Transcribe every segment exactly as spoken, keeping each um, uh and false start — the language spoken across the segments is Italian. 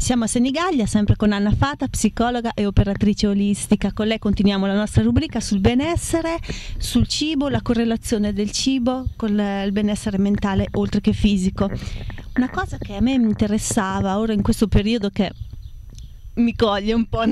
Siamo a Senigallia, sempre con Anna Fata, psicologa e operatrice olistica. Con lei continuiamo la nostra rubrica sul benessere, sul cibo, la correlazione del cibo con il benessere mentale oltre che fisico. Una cosa che a me mi interessava ora in questo periodo che mi coglie un po'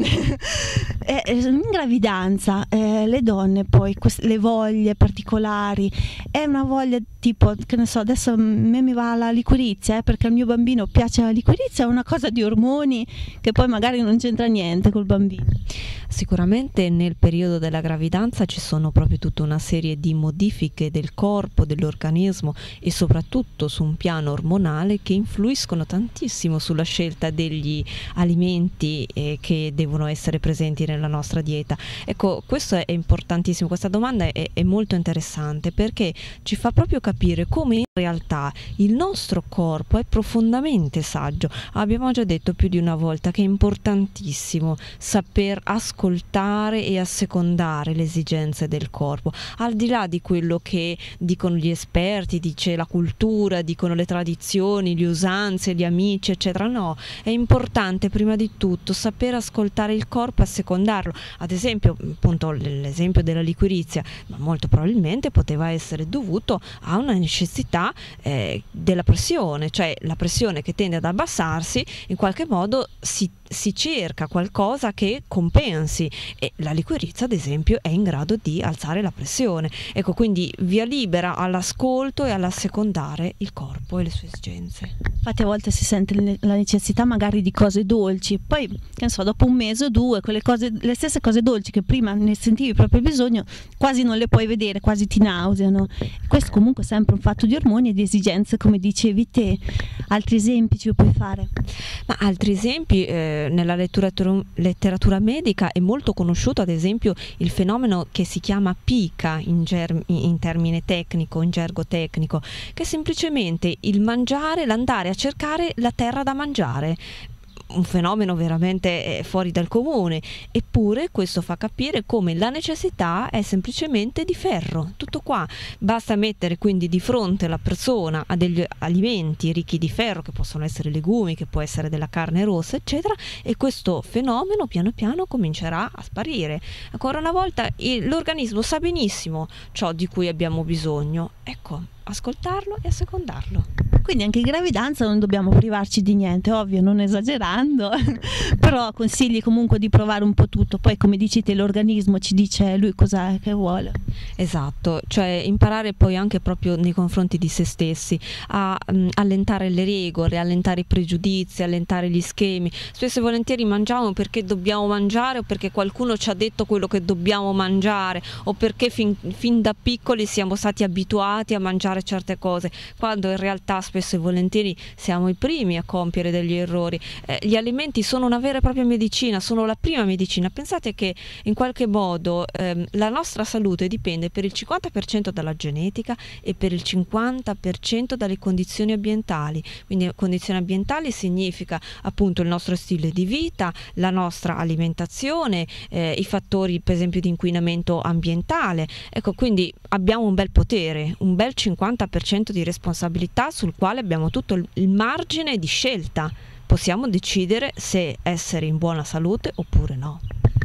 è in gravidanza, eh, le donne poi quest- le voglie particolari, è una voglia tipo, che ne so, adesso a me mi va la liquirizia eh, perché al mio bambino piace la liquirizia, è una cosa di ormoni che poi magari non c'entra niente col bambino. Sicuramente nel periodo della gravidanza ci sono proprio tutta una serie di modifiche del corpo, dell'organismo e soprattutto su un piano ormonale che influiscono tantissimo sulla scelta degli alimenti eh, che devono essere presenti nella nostra dieta. Ecco, questo è importantissimo, questa domanda è, è molto interessante perché ci fa proprio capire come in realtà il nostro corpo è profondamente saggio. Abbiamo già detto più di una volta che è importantissimo saper ascoltare e assecondare le esigenze del corpo, al di là di quello che dicono gli esperti, dice la cultura, dicono le tradizioni, le usanze, gli amici, eccetera. No, è importante prima di tutto saper ascoltare il corpo e assecondarlo. Ad esempio, appunto l'esempio della liquirizia, ma molto probabilmente poteva essere dovuto a una necessità eh, della pressione, cioè la pressione che tende ad abbassarsi, in qualche modo si si cerca qualcosa che compensi e la liquirizia ad esempio è in grado di alzare la pressione. Ecco, quindi via libera all'ascolto e all'assecondare il corpo e le sue esigenze. Infatti a volte si sente la necessità magari di cose dolci, poi che ne so, dopo un mese o due quelle cose, le stesse cose dolci che prima ne sentivi proprio bisogno, quasi non le puoi vedere, quasi ti nauseano. Questo comunque è sempre un fatto di ormoni e di esigenze, come dicevi te. Altri esempi ci puoi fare? Ma altri esempi eh, nella letteratura, letteratura medica è molto conosciuto ad esempio il fenomeno che si chiama pica in, germ, in termine tecnico, in gergo tecnico, che è semplicemente il mangiare, l'andare a cercare la terra da mangiare. Un fenomeno veramente fuori dal comune, eppure questo fa capire come la necessità è semplicemente di ferro, tutto qua. Basta mettere quindi di fronte la persona a degli alimenti ricchi di ferro, che possono essere legumi, che può essere della carne rossa, eccetera, e questo fenomeno piano piano comincerà a sparire. Ancora una volta l'organismo sa benissimo ciò di cui abbiamo bisogno, ecco, ascoltarlo e assecondarlo. Quindi anche in gravidanza non dobbiamo privarci di niente, ovvio, non esagerando, però consigli comunque di provare un po' tutto, poi come dici te l'organismo ci dice lui cosa che vuole. Esatto, cioè imparare poi anche proprio nei confronti di se stessi a um, allentare le regole, allentare i pregiudizi, allentare gli schemi. Spesso e volentieri mangiamo perché dobbiamo mangiare o perché qualcuno ci ha detto quello che dobbiamo mangiare o perché fin, fin da piccoli siamo stati abituati a mangiare certe cose, quando in realtà spesso e volentieri siamo i primi a compiere degli errori. Eh, gli alimenti sono una vera e propria medicina, sono la prima medicina. Pensate che in qualche modo ehm, la nostra salute dipende per il cinquanta per cento dalla genetica e per il cinquanta per cento dalle condizioni ambientali. Quindi condizioni ambientali significa appunto il nostro stile di vita, la nostra alimentazione, eh, i fattori per esempio di inquinamento ambientale. Ecco, quindi abbiamo un bel potere, un bel cinquanta per cento di responsabilità sul quale abbiamo tutto il margine di scelta. Possiamo decidere se essere in buona salute oppure no.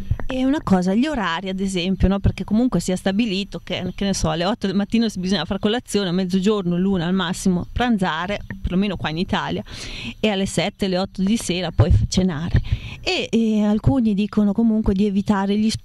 E una cosa, gli orari ad esempio, no? Perché comunque si è stabilito che, che ne so, alle otto del mattino bisogna fare colazione, a mezzogiorno, l'una al massimo pranzare, perlomeno qua in Italia, e alle sette, alle otto di sera poi cenare. E, e alcuni dicono comunque di evitare gli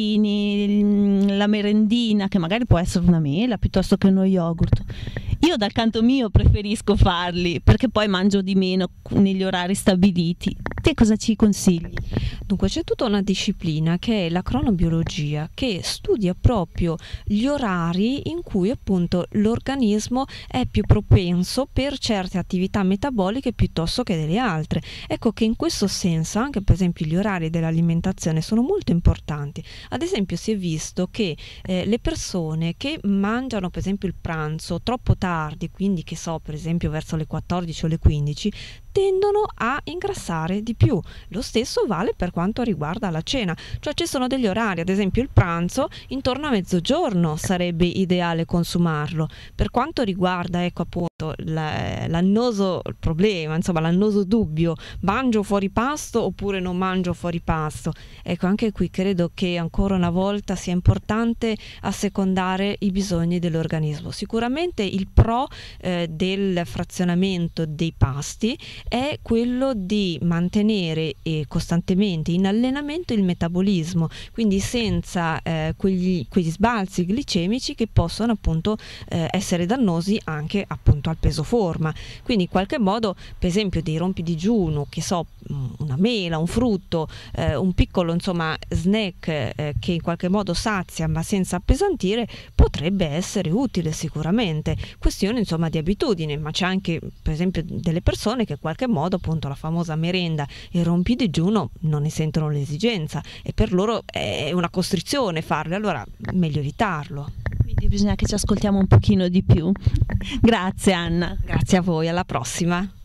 spuntini, la merendina, che magari può essere una mela piuttosto che uno yogurt. Io dal canto mio preferisco farli perché poi mangio di meno negli orari stabiliti. Te cosa ci consigli? Dunque c'è tutta una disciplina che è la cronobiologia, che studia proprio gli orari in cui appunto l'organismo è più propenso per certe attività metaboliche piuttosto che delle altre. Ecco che in questo senso anche per esempio gli orari dell'alimentazione sono molto importanti. Ad esempio si è visto che eh, le persone che mangiano per esempio il pranzo troppo tardi tardi, quindi che so, per esempio verso le quattordici o le quindici, tendono a ingrassare di più. Lo stesso vale per quanto riguarda la cena, cioè ci sono degli orari, ad esempio il pranzo intorno a mezzogiorno sarebbe ideale consumarlo. Per quanto riguarda, ecco appunto, la- l'annoso problema, insomma l'annoso dubbio, mangio fuori pasto oppure non mangio fuori pasto, ecco anche qui credo che ancora una volta sia importante assecondare i bisogni dell'organismo. Sicuramente il pro eh, del frazionamento dei pasti è quello di mantenere eh, costantemente in allenamento il metabolismo, quindi senza eh, quegli, quegli sbalzi glicemici che possono appunto eh, essere dannosi anche appunto al peso forma. Quindi in qualche modo, per esempio, dei rompidigiuno, che so, una mela, un frutto, eh, un piccolo insomma snack eh, che in qualche modo sazia ma senza appesantire, potrebbe essere utile sicuramente. Questione insomma di abitudine, ma c'è anche per esempio delle persone che in qualche modo appunto la famosa merenda e il rompidigiuno non ne sentono l'esigenza e per loro è una costrizione farlo, allora meglio evitarlo. Quindi bisogna che ci ascoltiamo un pochino di più. Grazie Anna. Grazie a voi, alla prossima.